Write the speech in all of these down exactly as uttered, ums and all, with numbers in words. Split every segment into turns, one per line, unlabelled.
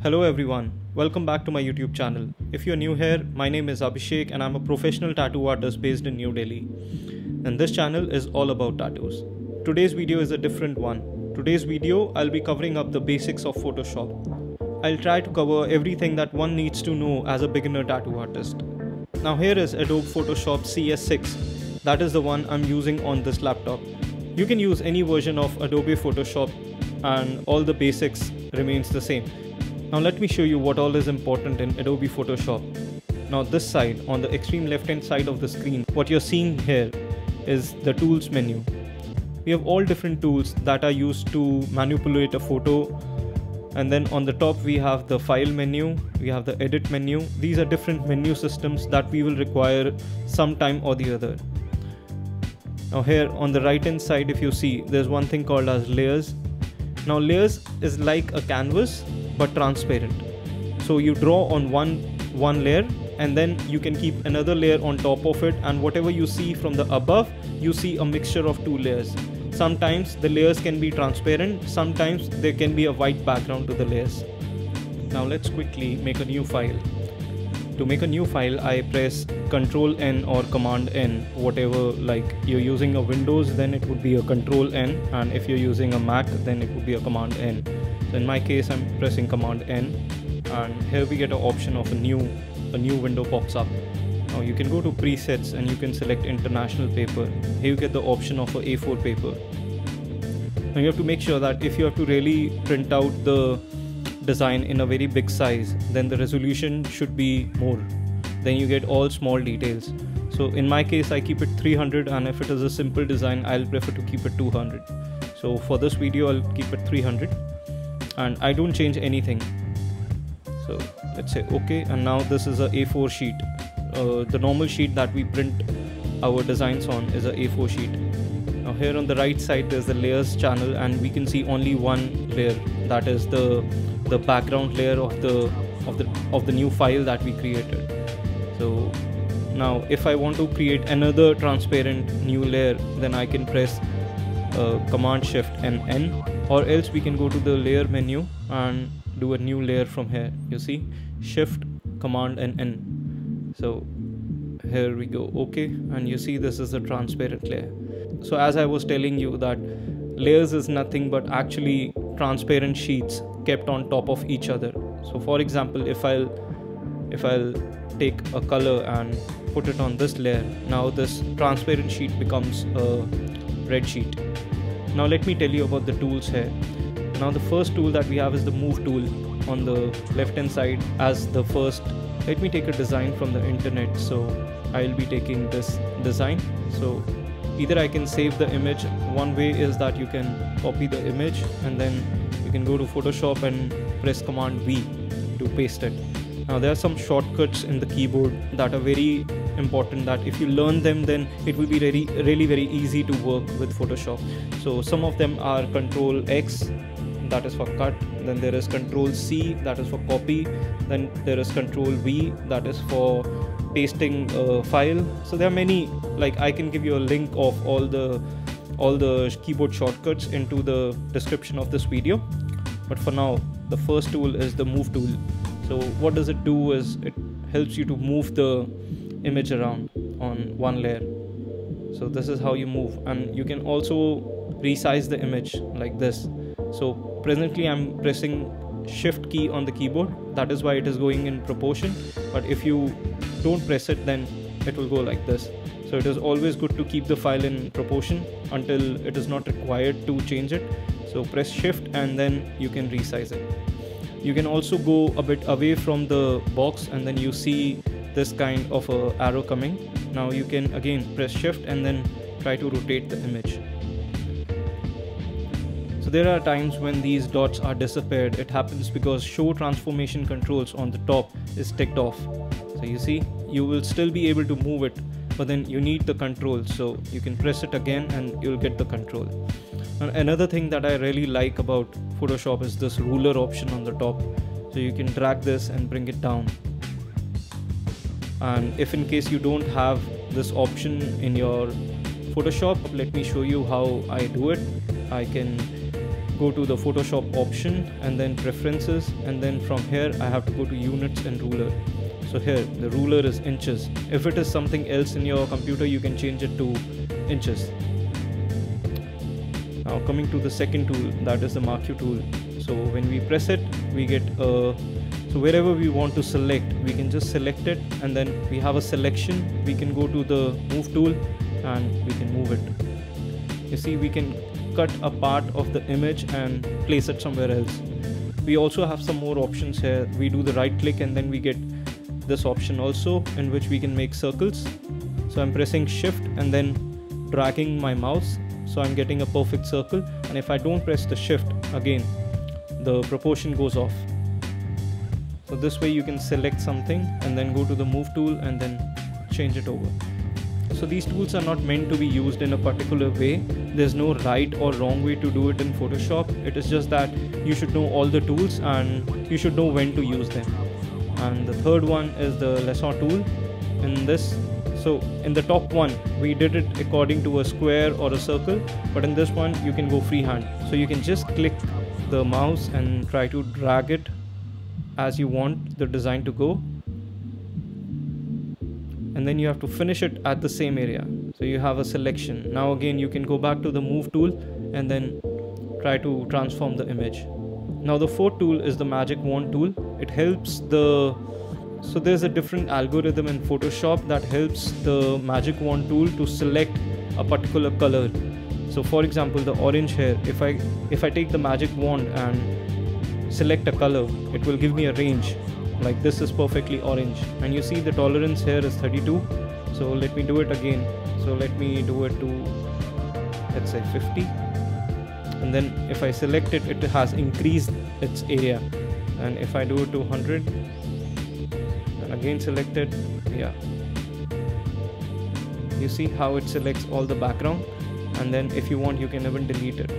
Hello everyone, welcome back to my YouTube channel. If you're new here, my name is Abhishek and I'm a professional tattoo artist based in New Delhi. And this channel is all about tattoos. Today's video is a different one. Today's video, I'll be covering up the basics of Photoshop. I'll try to cover everything that one needs to know as a beginner tattoo artist. Now here is Adobe Photoshop C S six. That is the one I'm using on this laptop. You can use any version of Adobe Photoshop and all the basics remains the same. Now let me show you what all is important in Adobe Photoshop. Now this side, on the extreme left hand side of the screen, what you're seeing here is the tools menu. We have all different tools that are used to manipulate a photo. And then on the top we have the file menu, we have the edit menu. These are different menu systems that we will require some time or the other. Now here on the right hand side, if you see, there's one thing called as layers. Now layers is like a canvas but transparent. So you draw on one one layer and then you can keep another layer on top of it, and whatever you see from the above, you see a mixture of two layers. Sometimes the layers can be transparent, sometimes there can be a white background to the layers. Now let's quickly make a new file. To make a new file, I press Control N or Command N, whatever, like you're using a Windows, then it would be a Control N, and if you're using a Mac, then it would be a Command N. So in my case, I'm pressing Command N, and here we get an option of a new, a new window pops up. Now you can go to presets and you can select international paper. Here you get the option of a A four paper. Now you have to make sure that if you have to really print out the design in a very big size, then the resolution should be more. Then you get all small details. So in my case, I keep it three hundred, and if it is a simple design, I'll prefer to keep it two hundred. So for this video, I'll keep it three hundred, and I don't change anything. So let's say okay, and now this is a A four sheet. Uh, the normal sheet that we print our designs on is a A four sheet. Now here on the right side, there's the layers channel, and we can see only one layer, that is the the background layer of the of the of the new file that we created. So now if I want to create another transparent new layer, then I can press uh, Command Shift and N, or else we can go to the layer menu and do a new layer from here. You see, Shift, Command and N. So here we go, okay, and you see this is a transparent layer. So as I was telling you that layers is nothing but actually transparent sheets kept on top of each other. So for example, if I'll if I'll take a color and put it on this layer, now this transparent sheet becomes a red sheet. Now let me tell you about the tools here. Now the first tool that we have is the move tool on the left hand side as the first. Let me take a design from the internet. So I'll be taking this design. So either I can save the image. One way is that you can copy the image and then you can go to Photoshop and press Command V to paste it. Now there are some shortcuts in the keyboard that are very important, that if you learn them, then it will be really, really very easy to work with Photoshop. So some of them are Control X, that is for cut. Then there is Control C, that is for copy. Then there is Control V, that is for pasting a file. So there are many, like I can give you a link of all the all the keyboard shortcuts into the description of this video. But for now, the first tool is the move tool. So what does it do is it helps you to move the image around on one layer. So this is how you move, and you can also resize the image like this. So presently I'm pressing Shift key on the keyboard, that is why it is going in proportion. But if you don't press it, then it will go like this. So it is always good to keep the file in proportion until it is not required to change it. So press Shift and then you can resize it. You can also go a bit away from the box and then you see this kind of a arrow coming. Now you can again press Shift and then try to rotate the image. So there are times when these dots are disappeared. It happens because show transformation controls on the top is ticked off. So you see, you will still be able to move it, but then you need the control. So you can press it again and you'll get the control. And another thing that I really like about Photoshop is this ruler option on the top. So you can drag this and bring it down. And if in case you don't have this option in your Photoshop, let me show you how I do it. I can go to the Photoshop option and then preferences, and then from here I have to go to units and ruler. So here the ruler is inches. If it is something else in your computer, you can change it to inches. Now coming to the second tool, that is the mark you tool. So when we press it, we get a, so wherever we want to select, we can just select it, and then we have a selection. We can go to the move tool and we can move it. You see, we can cut a part of the image and place it somewhere else. We also have some more options here. We do the right click and then we get this option also, in which we can make circles. So I'm pressing shift and then dragging my mouse, so I'm getting a perfect circle. And if I don't press the shift, again the proportion goes off. So this way you can select something and then go to the move tool and then change it over. So these tools are not meant to be used in a particular way. There's no right or wrong way to do it in Photoshop. It is just that you should know all the tools and you should know when to use them. And the third one is the lasso tool. In this, so in the top one, we did it according to a square or a circle, but in this one you can go freehand. So you can just click the mouse and try to drag it as you want the design to go, and then you have to finish it at the same area. So you have a selection. Now again you can go back to the move tool and then try to transform the image. Now the fourth tool is the magic wand tool. It helps the, so there's a different algorithm in Photoshop that helps the magic wand tool to select a particular color. So for example, the orange here, if I if I take the magic wand and select a color, it will give me a range. Like this is perfectly orange, and you see the tolerance here is thirty-two. So let me do it again. So let me do it to, let's say fifty, and then if I select it, it has increased its area. And if I do it to one hundred and again select it, yeah, you see how it selects all the background, and then if you want you can even delete it.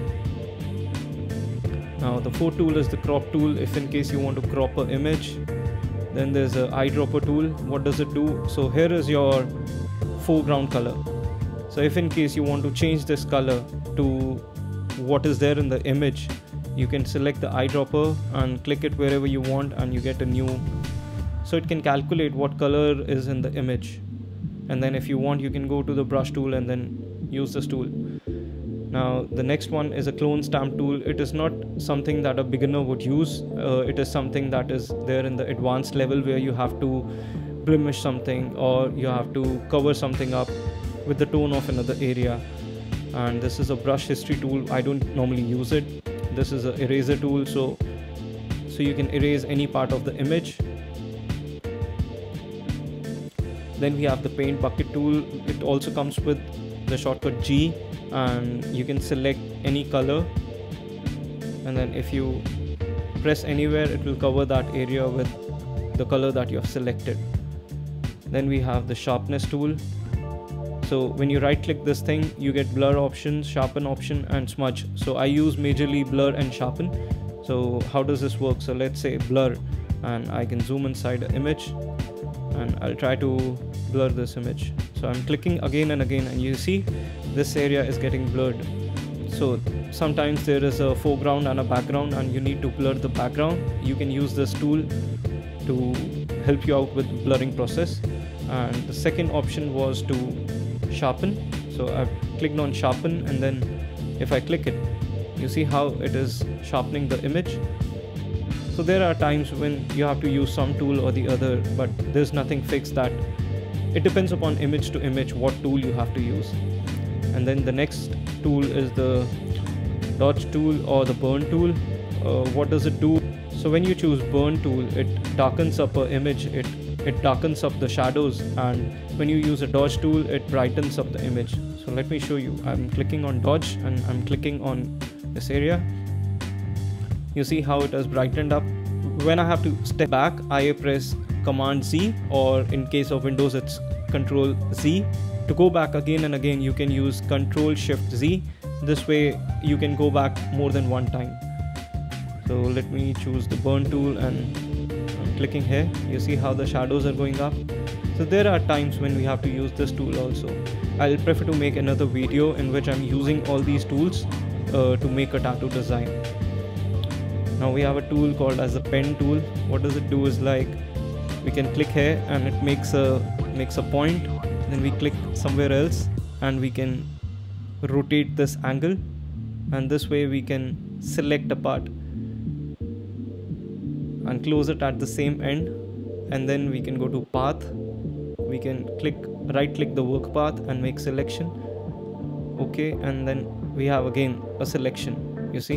Now the fourth tool is the crop tool, if in case you want to crop an image. Then there's a eyedropper tool. What does it do? So here is your foreground color. So if in case you want to change this color to what is there in the image, you can select the eyedropper and click it wherever you want, and you get a new, so it can calculate what color is in the image. And then if you want, you can go to the brush tool and then use this tool. Now the next one is a clone stamp tool. It is not something that a beginner would use. Uh, it is something that is there in the advanced level, where you have to blemish something or you have to cover something up with the tone of another area. And this is a brush history tool. I don't normally use it. This is an eraser tool, so so you can erase any part of the image. Then we have the paint bucket tool. It also comes with the shortcut G, and you can select any color, and then if you press anywhere, it will cover that area with the color that you have selected. Then we have the sharpness tool. So when you right click this thing, you get blur options, sharpen option, and smudge. So I use majorly blur and sharpen. So how does this work? So let's say blur, and I can zoom inside the image and I'll try to blur this image. So I'm clicking again and again, and you see this area is getting blurred. So sometimes there is a foreground and a background, and you need to blur the background. You can use this tool to help you out with the blurring process. And the second option was to sharpen. So I've clicked on sharpen, and then if I click it, you see how it is sharpening the image. So there are times when you have to use some tool or the other, but there's nothing fixed. That it depends upon image to image what tool you have to use. And then the next tool is the dodge tool or the burn tool. Uh, what does it do? So when you choose burn tool, it darkens up an image, it it darkens up the shadows, and when you use a dodge tool, it brightens up the image. So let me show you. I'm clicking on dodge and I'm clicking on this area. You see how it has brightened up. When I have to step back, I press Command Z, or in case of Windows it's Control Z. To go back again and again, you can use Control Shift Z. This way you can go back more than one time. So let me choose the burn tool, and I'm clicking here. You see how the shadows are going up. So there are times when we have to use this tool also. I'll prefer to make another video in which I'm using all these tools uh, to make a tattoo design. Now we have a tool called as the pen tool. What does it do is like we can click here and it makes a makes a point, then we click somewhere else and we can rotate this angle, and this way we can select a part and close it at the same end, and then we can go to path. We can click right click the work path and make selection. Okay, and then we have again a selection. You see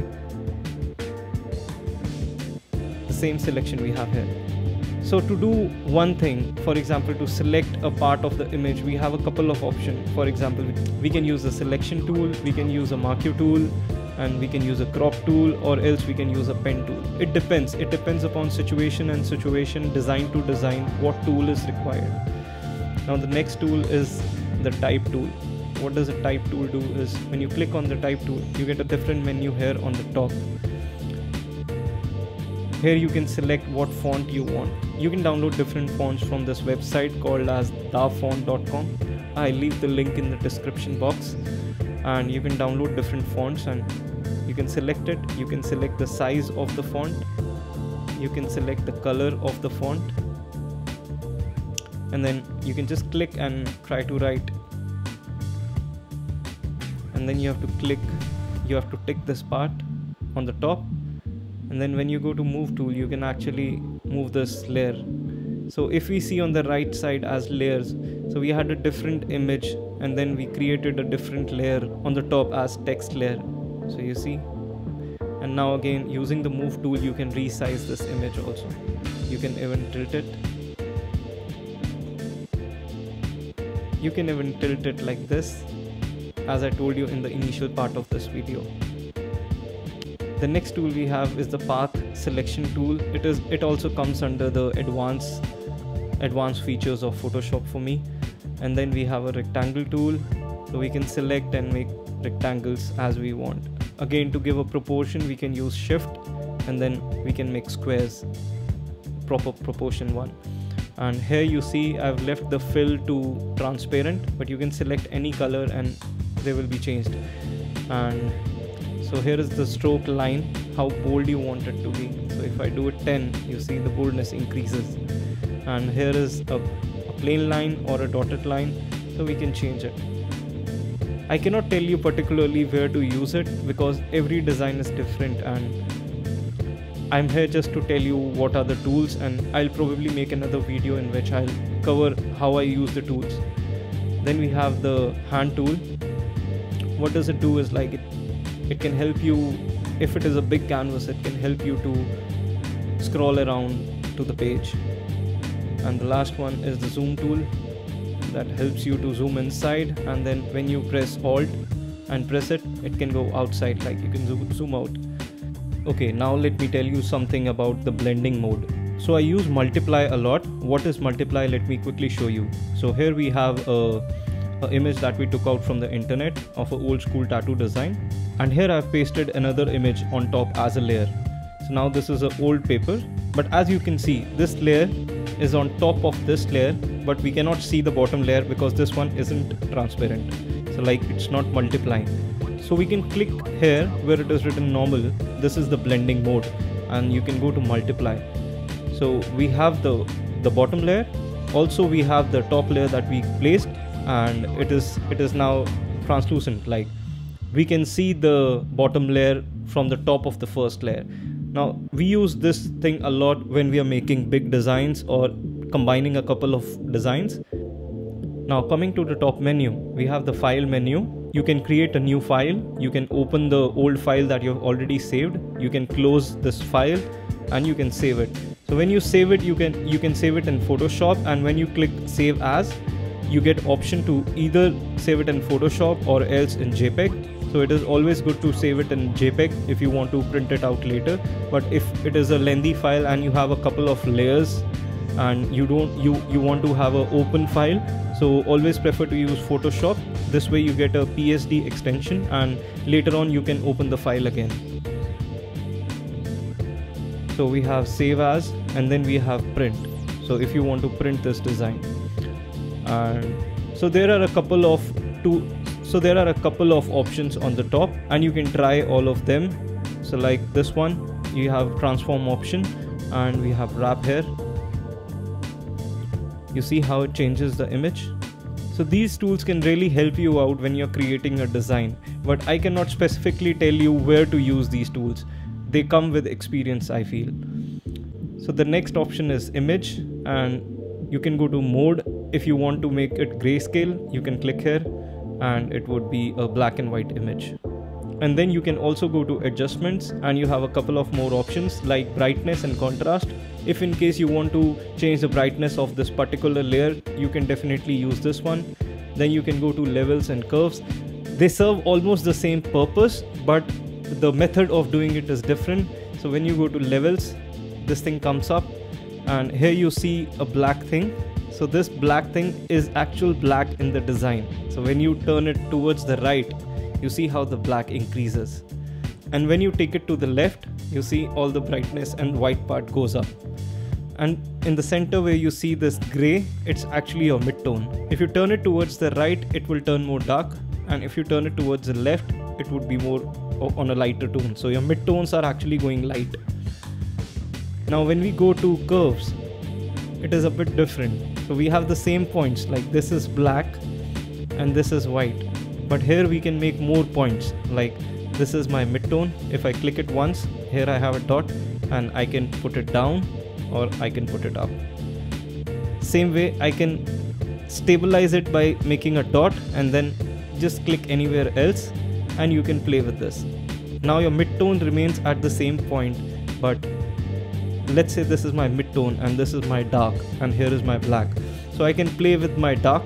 the same selection we have here. So to do one thing, for example, to select a part of the image, we have a couple of options. For example, we can use a selection tool, we can use a marquee tool, and we can use a crop tool, or else we can use a pen tool. It depends. It depends upon situation and situation, design to design, what tool is required. Now the next tool is the type tool. What does a type tool do is when you click on the type tool, you get a different menu here on the top. Here you can select what font you want. You can download different fonts from this website called as da font dot com. I leave the link in the description box, and you can download different fonts and you can select it. You can select the size of the font. You can select the color of the font, and then you can just click and try to write, and then you have to click you have to tick this part on the top, and then when you go to move tool, you can actually move this layer. So if we see on the right side as layers, so we had a different image and then we created a different layer on the top as text layer. So you see, and now again using the move tool, you can resize this image also. You can even tilt it. You can even tilt it like this, as I told you in the initial part of this video. The next tool we have is the path selection tool. It is it also comes under the advanced advanced features of Photoshop for me. And then we have a rectangle tool, so we can select and make rectangles as we want. Again, to give a proportion, we can use shift, and then we can make squares, proper proportion one. And here you see I've left the fill to transparent, but you can select any color and they will be changed. And so here is the stroke line, how bold you want it to be. So if I do it ten, you see the boldness increases. And here is a, a plain line or a dotted line, so we can change it. I cannot tell you particularly where to use it because every design is different, and I'm here just to tell you what are the tools, and I'll probably make another video in which I'll cover how I use the tools. Then we have the hand tool. What does it do is like it it can help you, if it is a big canvas, it can help you to scroll around to the page. And the last one is the zoom tool, that helps you to zoom inside, and then when you press Alt and press it, it can go outside, like you can zoom, zoom out. Okay, now let me tell you something about the blending mode. So I use multiply a lot. What is multiply? Let me quickly show you. So here we have a, a image that we took out from the internet of an old school tattoo design, and here I've pasted another image on top as a layer. So now this is an old paper, but as you can see, this layer is on top of this layer, but we cannot see the bottom layer because this one isn't transparent, so like it's not multiplying. So we can click here where it is written normal. This is the blending mode, and you can go to multiply. So we have the the bottom layer, also we have the top layer that we placed, and it is it is now translucent, like we can see the bottom layer from the top of the first layer. Now we use this thing a lot when we are making big designs or combining a couple of designs. Now coming to the top menu, we have the file menu. You can create a new file, you can open the old file that you've already saved, you can close this file and you can save it. So when you save it, you can you can save it in Photoshop, and when you click save as, you get option to either save it in Photoshop or else in JPEG. So it is always good to save it in JPEG if you want to print it out later. But if it is a lengthy file and you have a couple of layers and you don't you you want to have an open file, so always prefer to use Photoshop. This way you get a P S D extension, and later on you can open the file again. So we have save as, and then we have print. So if you want to print this design, and so there are a couple of two so there are a couple of options on the top, and you can try all of them. So like this one, you have transform option, and we have wrap here. You see how it changes the image? So these tools can really help you out when you're creating a design, but I cannot specifically tell you where to use these tools. They come with experience, I feel. So the next option is image, and you can go to mode. If you want to make it grayscale, you can click here and it would be a black and white image. And then you can also go to adjustments, and you have a couple of more options like brightness and contrast. If in case you want to change the brightness of this particular layer, you can definitely use this one. Then you can go to levels and curves. They serve almost the same purpose, but the method of doing it is different. So when you go to levels, this thing comes up, and here you see a black thing. So this black thing is actual black in the design. So when you turn it towards the right, you see how the black increases. And when you take it to the left, you see all the brightness and white part goes up. And in the center where you see this gray, it's actually your mid-tone. If you turn it towards the right, it will turn more dark. And if you turn it towards the left, it would be more on a lighter tone. So your mid-tones are actually going light. Now when we go to curves, it is a bit different. So we have the same points, like this is black and this is white. But here we can make more points, like this is my mid-tone. If I click it once, here I have a dot, and I can put it down or I can put it up. Same way, I can stabilize it by making a dot and then just click anywhere else, and you can play with this. Now your mid-tone remains at the same point, but let's say this is my mid-tone and this is my dark and here is my black. So I can play with my dark,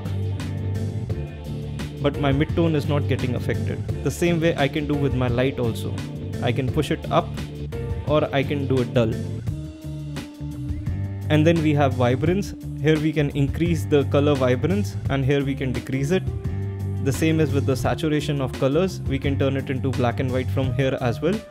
but my mid-tone is not getting affected. The same way I can do with my light also. I can push it up or I can do it dull. And then we have vibrance. Here we can increase the color vibrance, and here we can decrease it. The same is with the saturation of colors. We can turn it into black and white from here as well.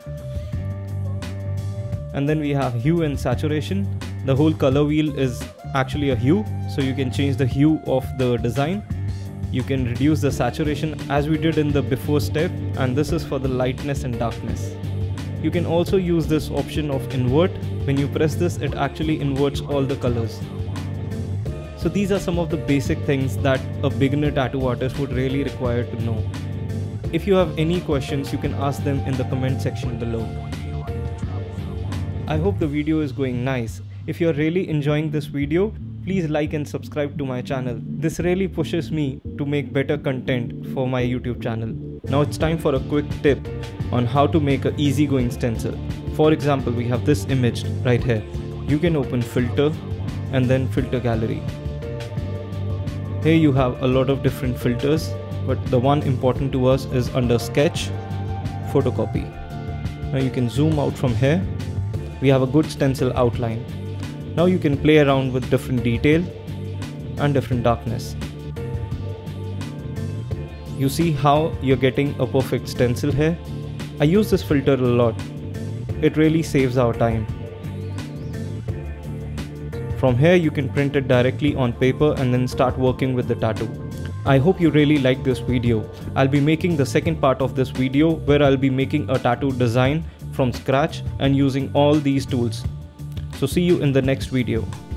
And then we have hue and saturation. The whole color wheel is actually a hue, so you can change the hue of the design. You can reduce the saturation as we did in the before step, and this is for the lightness and darkness. You can also use this option of invert. When you press this, it actually inverts all the colors. So these are some of the basic things that a beginner tattoo artist would really require to know. If you have any questions, you can ask them in the comment section below. I hope the video is going nice. If you're really enjoying this video, please like and subscribe to my channel. This really pushes me to make better content for my YouTube channel. Now it's time for a quick tip on how to make an easygoing stencil. For example, we have this image right here. You can open filter and then filter gallery. Here you have a lot of different filters, but the one important to us is under sketch, photocopy. Now you can zoom out from here. We have a good stencil outline. Now you can play around with different detail and different darkness. You see how you're getting a perfect stencil here? I use this filter a lot. It really saves our time. From here you can print it directly on paper and then start working with the tattoo. I hope you really liked this video. I'll be making the second part of this video where I'll be making a tattoo design from scratch and using all these tools. So see you in the next video.